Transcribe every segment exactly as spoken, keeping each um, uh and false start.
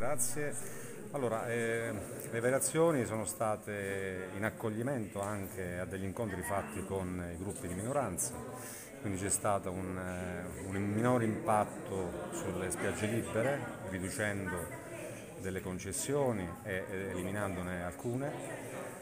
grazie. Allora, eh, le variazioni sono state in accoglimento anche a degli incontri fatti con i gruppi di minoranza, quindi c'è stato un, eh, un minore impatto sulle spiagge libere, riducendo delle concessioni e e eliminandone alcune.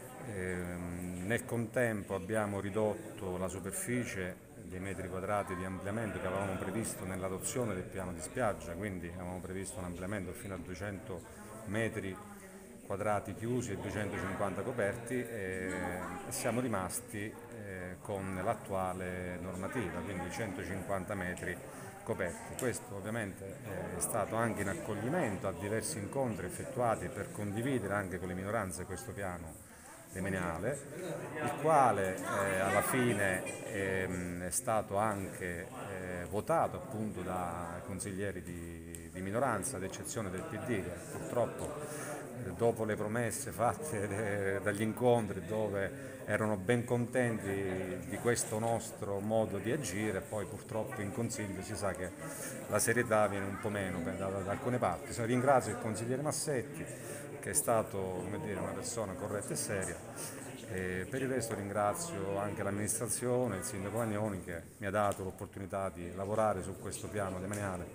Ehm, nel contempo abbiamo ridotto la superficie dei metri quadrati di ampliamento che avevamo previsto nell'adozione del piano di spiaggia, quindi avevamo previsto un ampliamento fino a duecento metri quadrati chiusi e duecentocinquanta coperti e siamo rimasti eh, con l'attuale normativa, quindi centocinquanta metri coperti. Questo ovviamente è stato anche in accoglimento a diversi incontri effettuati per condividere anche con le minoranze questo piano demaniale, il quale eh, alla fine ehm, è stato anche eh, votato appunto dai consiglieri di, di minoranza, ad eccezione del P D, che purtroppo eh, dopo le promesse fatte de, dagli incontri dove erano ben contenti di questo nostro modo di agire, poi purtroppo in Consiglio si sa che la serietà viene un po' meno da, da, da alcune parti. So, ringrazio il consigliere Massetti, che è stato, come dire, una persona corretta e seria. E per il resto ringrazio anche l'amministrazione, il sindaco Vagnoni, che mi ha dato l'opportunità di lavorare su questo piano demaniale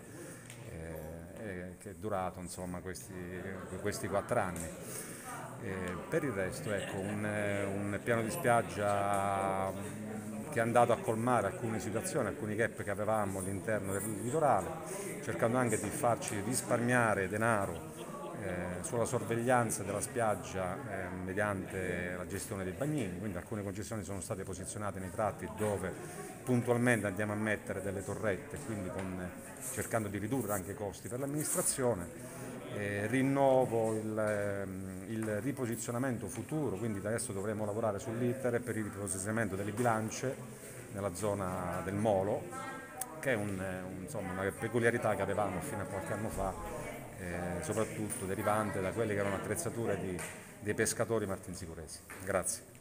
eh, che è durato insomma questi, questi quattro anni. E per il resto ecco, un, un piano di spiaggia che è andato a colmare alcune situazioni, alcuni gap che avevamo all'interno del litorale, cercando anche di farci risparmiare denaro eh, sulla sorveglianza della spiaggia eh, mediante la gestione dei bagnini, quindi alcune concessioni sono state posizionate nei tratti dove puntualmente andiamo a mettere delle torrette, quindi con, cercando di ridurre anche i costi per l'amministrazione. Eh, rinnovo il, ehm, il riposizionamento futuro, quindi da adesso dovremo lavorare sull'iter per il riposizionamento delle bilance nella zona del Molo, che è un, un, insomma, una peculiarità che avevamo fino a qualche anno fa, eh, soprattutto derivante da quelle che erano attrezzature di, dei pescatori martinsicuresi. Grazie.